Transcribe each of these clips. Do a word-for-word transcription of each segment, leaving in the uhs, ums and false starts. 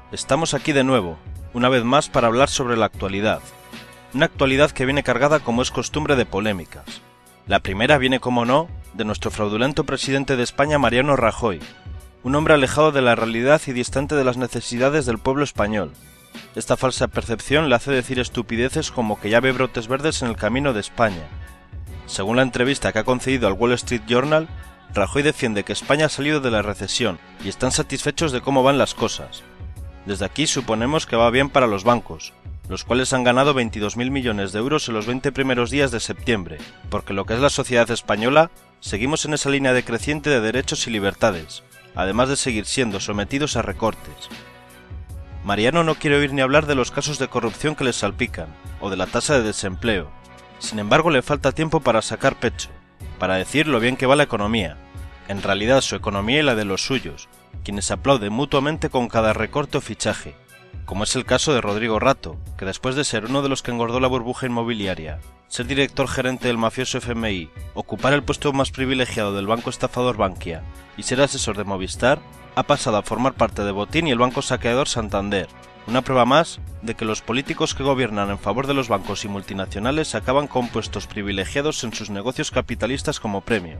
Estamos aquí de nuevo, una vez más para hablar sobre la actualidad. Una actualidad que viene cargada, como es costumbre, de polémicas. La primera viene, como no, de nuestro fraudulento presidente de España, Mariano Rajoy, un hombre alejado de la realidad y distante de las necesidades del pueblo español. Esta falsa percepción le hace decir estupideces como que ya ve brotes verdes en el camino de España. Según la entrevista que ha concedido al Wall Street Journal, Rajoy defiende que España ha salido de la recesión y están satisfechos de cómo van las cosas. Desde aquí suponemos que va bien para los bancos, los cuales han ganado veintidós mil millones de euros en los veinte primeros días de septiembre, porque lo que es la sociedad española, seguimos en esa línea decreciente de derechos y libertades, además de seguir siendo sometidos a recortes. Mariano no quiere oír ni hablar de los casos de corrupción que les salpican, o de la tasa de desempleo. Sin embargo, le falta tiempo para sacar pecho, para decir lo bien que va la economía, en realidad su economía y la de los suyos, quienes aplauden mutuamente con cada recorte o fichaje, como es el caso de Rodrigo Rato, que después de ser uno de los que engordó la burbuja inmobiliaria, ser director gerente del mafioso F M I, ocupar el puesto más privilegiado del banco estafador Bankia y ser asesor de Movistar, ha pasado a formar parte de Botín y el banco saqueador Santander, una prueba más de que los políticos que gobiernan en favor de los bancos y multinacionales acaban con puestos privilegiados en sus negocios capitalistas como premio.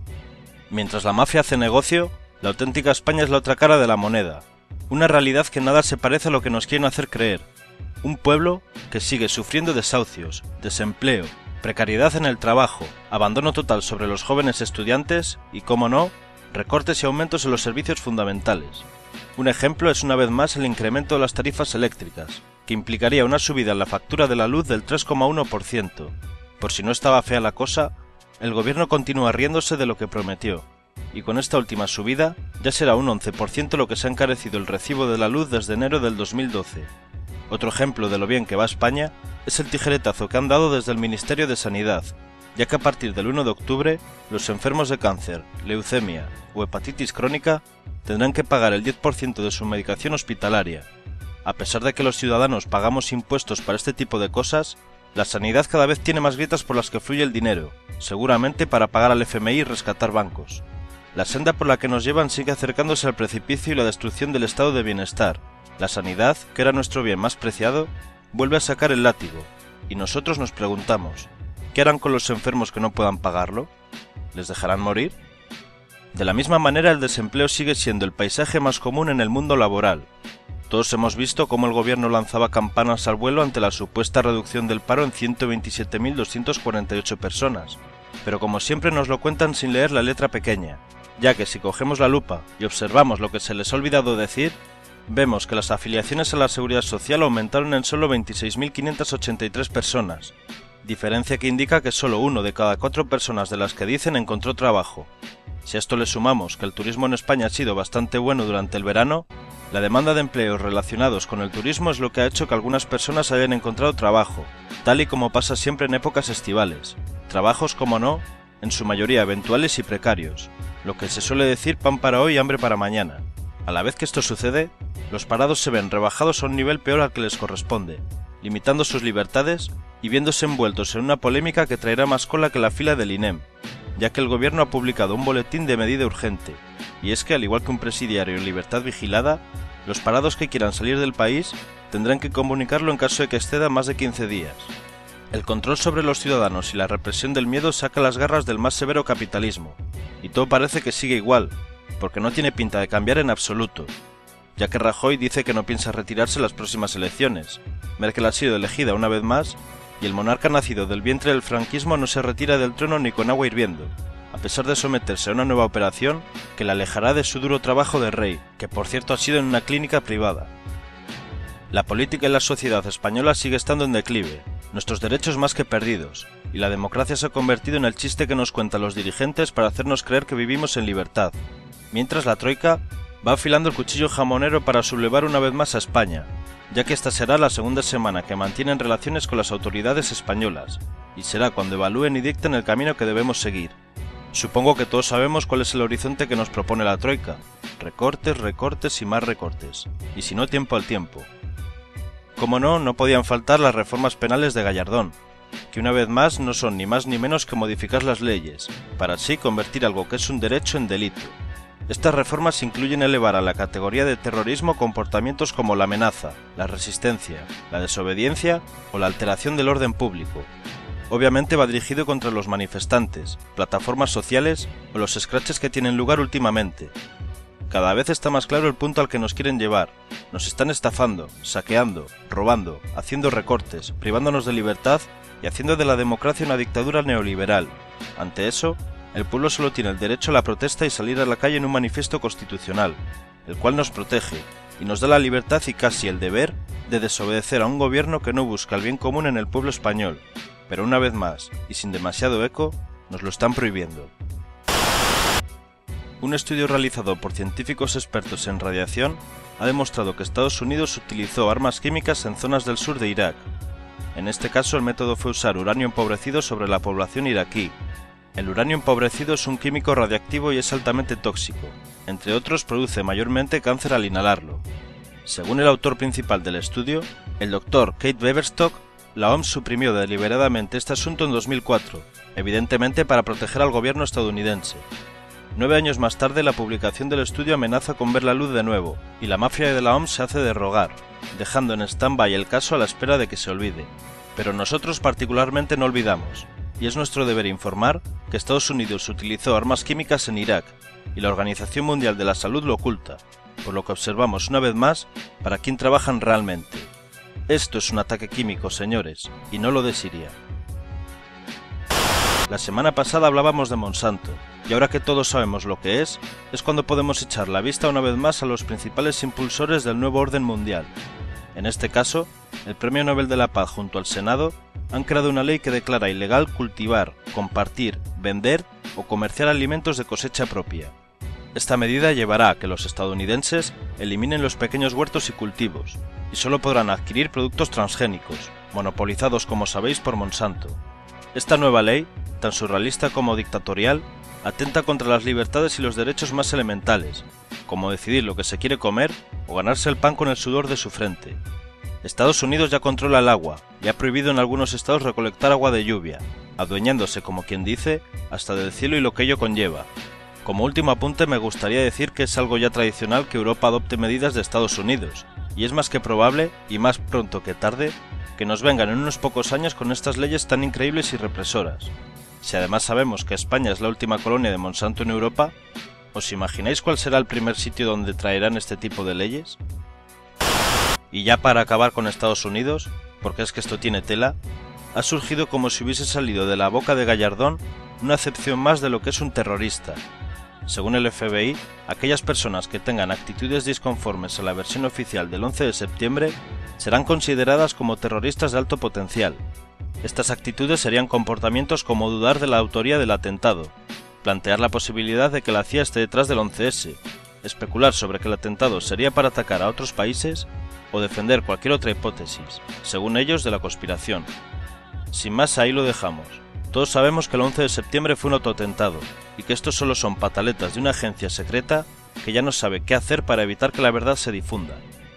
Mientras la mafia hace negocio, la auténtica España es la otra cara de la moneda, una realidad que nada se parece a lo que nos quieren hacer creer, un pueblo que sigue sufriendo desahucios, desempleo, precariedad en el trabajo, abandono total sobre los jóvenes estudiantes y, cómo no, recortes y aumentos en los servicios fundamentales. Un ejemplo es una vez más el incremento de las tarifas eléctricas, que implicaría una subida en la factura de la luz del tres coma uno por ciento. Por si no estaba fea la cosa, el gobierno continúa riéndose de lo que prometió, y con esta última subida ya será un once por ciento lo que se ha encarecido el recibo de la luz desde enero del dos mil doce. Otro ejemplo de lo bien que va España es el tijeretazo que han dado desde el Ministerio de Sanidad, ya que a partir del uno de octubre los enfermos de cáncer, leucemia o hepatitis crónica tendrán que pagar el diez por ciento de su medicación hospitalaria. A pesar de que los ciudadanos pagamos impuestos para este tipo de cosas, la sanidad cada vez tiene más grietas por las que fluye el dinero, seguramente para pagar al F M I y rescatar bancos. La senda por la que nos llevan sigue acercándose al precipicio y la destrucción del estado de bienestar. La sanidad, que era nuestro bien más preciado, vuelve a sacar el látigo, y nosotros nos preguntamos, ¿qué harán con los enfermos que no puedan pagarlo? ¿Les dejarán morir? De la misma manera, el desempleo sigue siendo el paisaje más común en el mundo laboral. Todos hemos visto cómo el gobierno lanzaba campanas al vuelo ante la supuesta reducción del paro en ciento veintisiete mil doscientas cuarenta y ocho personas, pero como siempre nos lo cuentan sin leer la letra pequeña, ya que si cogemos la lupa y observamos lo que se les ha olvidado decir, vemos que las afiliaciones a la Seguridad Social aumentaron en solo veintiséis mil quinientas ochenta y tres personas, diferencia que indica que solo uno de cada cuatro personas de las que dicen encontró trabajo. Si a esto le sumamos que el turismo en España ha sido bastante bueno durante el verano, la demanda de empleos relacionados con el turismo es lo que ha hecho que algunas personas hayan encontrado trabajo, tal y como pasa siempre en épocas estivales. Trabajos, como no, en su mayoría eventuales y precarios, lo que se suele decir pan para hoy y hambre para mañana. A la vez que esto sucede, los parados se ven rebajados a un nivel peor al que les corresponde, limitando sus libertades y viéndose envueltos en una polémica que traerá más cola que la fila del I N E M, ya que el gobierno ha publicado un boletín de medida urgente, y es que, al igual que un presidiario en libertad vigilada, los parados que quieran salir del país tendrán que comunicarlo en caso de que exceda más de quince días. El control sobre los ciudadanos y la represión del miedo saca las garras del más severo capitalismo, y todo parece que sigue igual, porque no tiene pinta de cambiar en absoluto, ya que Rajoy dice que no piensa retirarse en las próximas elecciones, Merkel ha sido elegida una vez más, y el monarca nacido del vientre del franquismo no se retira del trono ni con agua hirviendo, a pesar de someterse a una nueva operación que le alejará de su duro trabajo de rey, que por cierto ha sido en una clínica privada. La política y la sociedad española sigue estando en declive, nuestros derechos más que perdidos, y la democracia se ha convertido en el chiste que nos cuentan los dirigentes para hacernos creer que vivimos en libertad, mientras la troika va afilando el cuchillo jamonero para sublevar una vez más a España, ya que esta será la segunda semana que mantienen relaciones con las autoridades españolas, y será cuando evalúen y dicten el camino que debemos seguir. Supongo que todos sabemos cuál es el horizonte que nos propone la troika: recortes, recortes y más recortes, y si no, tiempo al tiempo. Como no, no podían faltar las reformas penales de Gallardón, que una vez más no son ni más ni menos que modificar las leyes, para así convertir algo que es un derecho en delito. Estas reformas incluyen elevar a la categoría de terrorismo comportamientos como la amenaza, la resistencia, la desobediencia o la alteración del orden público. Obviamente va dirigido contra los manifestantes, plataformas sociales o los scratches que tienen lugar últimamente. Cada vez está más claro el punto al que nos quieren llevar. Nos están estafando, saqueando, robando, haciendo recortes, privándonos de libertad y haciendo de la democracia una dictadura neoliberal. Ante eso, el pueblo solo tiene el derecho a la protesta y salir a la calle en un manifiesto constitucional, el cual nos protege y nos da la libertad y casi el deber de desobedecer a un gobierno que no busca el bien común en el pueblo español. Pero una vez más, y sin demasiado eco, nos lo están prohibiendo. Un estudio realizado por científicos expertos en radiación ha demostrado que Estados Unidos utilizó armas químicas en zonas del sur de Irak. En este caso el método fue usar uranio empobrecido sobre la población iraquí. El uranio empobrecido es un químico radiactivo y es altamente tóxico. Entre otros, produce mayormente cáncer al inhalarlo. Según el autor principal del estudio, el doctor Kate Beverstock, la O M S suprimió deliberadamente este asunto en dos mil cuatro, evidentemente para proteger al gobierno estadounidense. Nueve años más tarde, la publicación del estudio amenaza con ver la luz de nuevo, y la mafia de la O M S se hace de rogar, dejando en stand-by el caso a la espera de que se olvide. Pero nosotros particularmente no olvidamos, y es nuestro deber informar que Estados Unidos utilizó armas químicas en Irak, y la Organización Mundial de la Salud lo oculta, por lo que observamos una vez más para quién trabajan realmente. Esto es un ataque químico, señores, y no lo de Siria. La semana pasada hablábamos de Monsanto, y ahora que todos sabemos lo que es, es cuando podemos echar la vista una vez más a los principales impulsores del nuevo orden mundial. En este caso, el Premio Nobel de la Paz junto al Senado han creado una ley que declara ilegal cultivar, compartir, vender o comerciar alimentos de cosecha propia. Esta medida llevará a que los estadounidenses eliminen los pequeños huertos y cultivos, y solo podrán adquirir productos transgénicos, monopolizados como sabéis por Monsanto. Esta nueva ley, tan surrealista como dictatorial, atenta contra las libertades y los derechos más elementales, como decidir lo que se quiere comer o ganarse el pan con el sudor de su frente. Estados Unidos ya controla el agua y ha prohibido en algunos estados recolectar agua de lluvia, adueñándose, como quien dice, hasta del cielo y lo que ello conlleva. Como último apunte me gustaría decir que es algo ya tradicional que Europa adopte medidas de Estados Unidos, y es más que probable, y más pronto que tarde, que nos vengan en unos pocos años con estas leyes tan increíbles y represoras. Si además sabemos que España es la última colonia de Monsanto en Europa, ¿os imagináis cuál será el primer sitio donde traerán este tipo de leyes? Y ya para acabar con Estados Unidos, porque es que esto tiene tela, ha surgido como si hubiese salido de la boca de Gallardón una acepción más de lo que es un terrorista. Según el F B I, aquellas personas que tengan actitudes disconformes a la versión oficial del once de septiembre serán consideradas como terroristas de alto potencial. Estas actitudes serían comportamientos como dudar de la autoría del atentado, plantear la posibilidad de que la C I A esté detrás del once ese, especular sobre que el atentado sería para atacar a otros países o defender cualquier otra hipótesis, según ellos, de la conspiración. Sin más, ahí lo dejamos. Todos sabemos que el once de septiembre fue un autoatentado, y que estos solo son pataletas de una agencia secreta que ya no sabe qué hacer para evitar que la verdad se difunda.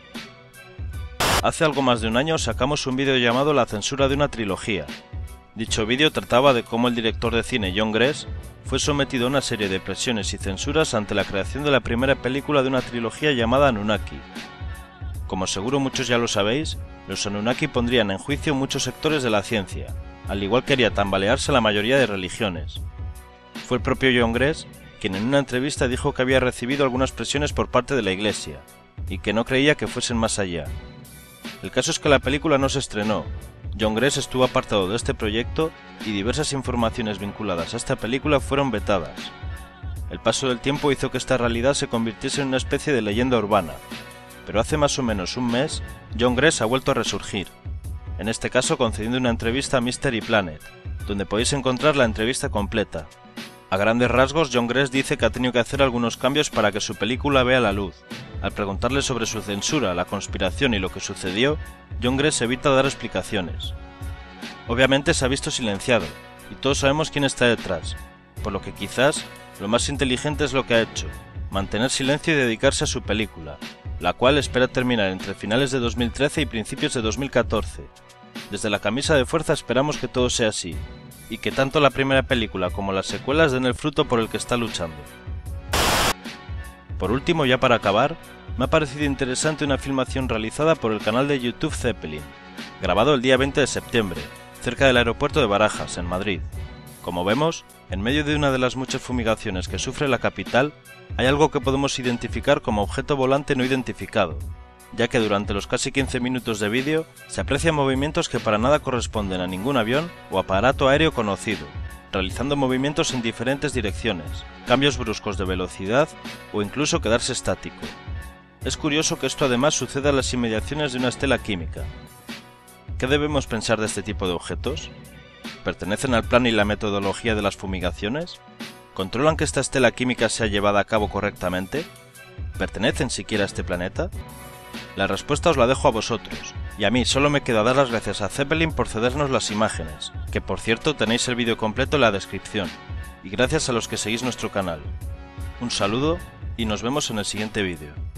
Hace algo más de un año sacamos un vídeo llamado La censura de una trilogía. Dicho vídeo trataba de cómo el director de cine John Gress fue sometido a una serie de presiones y censuras ante la creación de la primera película de una trilogía llamada Anunnaki. Como seguro muchos ya lo sabéis, los Anunnaki pondrían en juicio muchos sectores de la ciencia, al igual que haría tambalearse la mayoría de religiones. Fue el propio John Gress quien en una entrevista dijo que había recibido algunas presiones por parte de la Iglesia, y que no creía que fuesen más allá. El caso es que la película no se estrenó. John Gress estuvo apartado de este proyecto y diversas informaciones vinculadas a esta película fueron vetadas. El paso del tiempo hizo que esta realidad se convirtiese en una especie de leyenda urbana, pero hace más o menos un mes, John Gress ha vuelto a resurgir, en este caso concediendo una entrevista a Mystery Planet, donde podéis encontrar la entrevista completa. A grandes rasgos, John Gress dice que ha tenido que hacer algunos cambios para que su película vea la luz. Al preguntarle sobre su censura, la conspiración y lo que sucedió, John Gress evita dar explicaciones. Obviamente se ha visto silenciado, y todos sabemos quién está detrás, por lo que quizás lo más inteligente es lo que ha hecho, mantener silencio y dedicarse a su película, la cual espera terminar entre finales de dos mil trece y principios de dos mil catorce. Desde la camisa de fuerza esperamos que todo sea así, y que tanto la primera película como las secuelas den el fruto por el que está luchando. Por último, ya para acabar, me ha parecido interesante una filmación realizada por el canal de YouTube Zeppelin, grabado el día veinte de septiembre, cerca del aeropuerto de Barajas, en Madrid. Como vemos, en medio de una de las muchas fumigaciones que sufre la capital, hay algo que podemos identificar como objeto volante no identificado, ya que durante los casi quince minutos de vídeo se aprecian movimientos que para nada corresponden a ningún avión o aparato aéreo conocido, realizando movimientos en diferentes direcciones, cambios bruscos de velocidad o incluso quedarse estático. Es curioso que esto además suceda en las inmediaciones de una estela química. ¿Qué debemos pensar de este tipo de objetos? ¿Pertenecen al plan y la metodología de las fumigaciones? ¿Controlan que esta estela química sea llevada a cabo correctamente? ¿Pertenecen siquiera a este planeta? La respuesta os la dejo a vosotros, y a mí solo me queda dar las gracias a Zeppelin por cedernos las imágenes, que por cierto tenéis el vídeo completo en la descripción, y gracias a los que seguís nuestro canal. Un saludo y nos vemos en el siguiente vídeo.